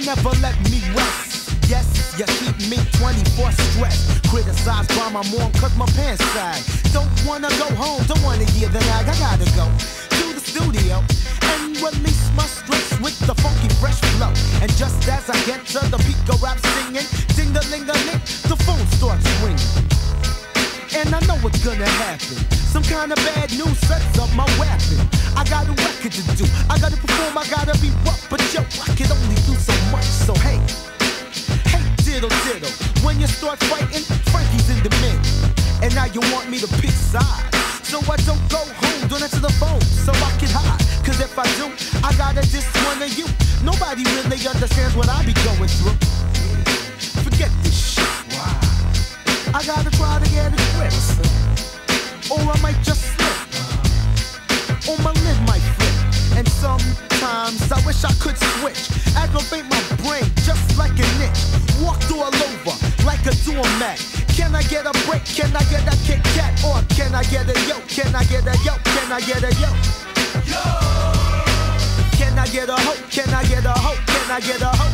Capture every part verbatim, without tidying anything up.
never let me rest. Yes, you keep me twenty-four stressed. Criticized by my mom cause my pants sag. Don't wanna go home, don't wanna hear the nag. I gotta go to the studio and release my stress with the funky fresh flow. And just as I get to the peak of rap singing, ding-a-ling-a-ling, the phone starts ringing. And I know what's gonna happen. Some kind of bad news sets up my weapon. I got a record to do, I gotta perform, I gotta be rough. But yo, I can only do so much, so hey, hey diddle diddle. When you start fighting, Frankie's in the mid. And now you want me to pick sides. So I don't go home, don't answer the phone, so I can hide. Cause if I do, I gotta diss one of you. Nobody really understands what I be going through. Forget this shit. Wow. I gotta try to get a grip, or I might just slip, or my lid might flip. And sometimes I wish I could switch, aggravate my brain just like an itch. Walked all over like a doormat. Can I get a break? Can I get a Kit Kat? Or can I get a yo? Can I get a yo? Can I get a yo? Yo! Can I get a ho? Can I get a ho? Can I get a ho?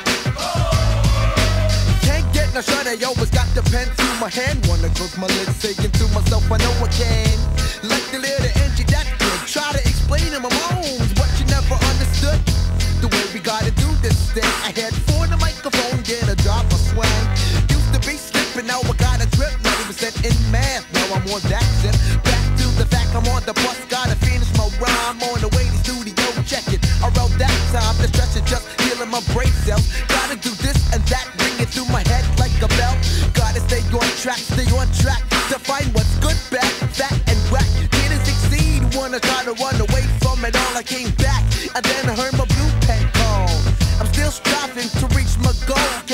Can't get no shot, I always got the pen to my hand. Wanna close my lids, saying to myself, I know I can. Like the little engine that could try to explain in my bones what you never understood. The way we gotta do this thing. I had for the microphone, get a drop of swang. Used to be slipping, now I got a grip. ninety percent in math, now I'm on that shit. Back to the fact I'm on the bus, gotta finish my rhyme. On the way to studio, check it. I wrote that time, the stress is just healing my brain cells. Gotta do this and that, ring it through my head like a bell. Gotta stay on track, stay on track to find what's good, bad, fat, and whack. Didn't succeed, wanna try to run away from it all. I came back, and then I heard my blue pen call. I'm still striving to reach my goal.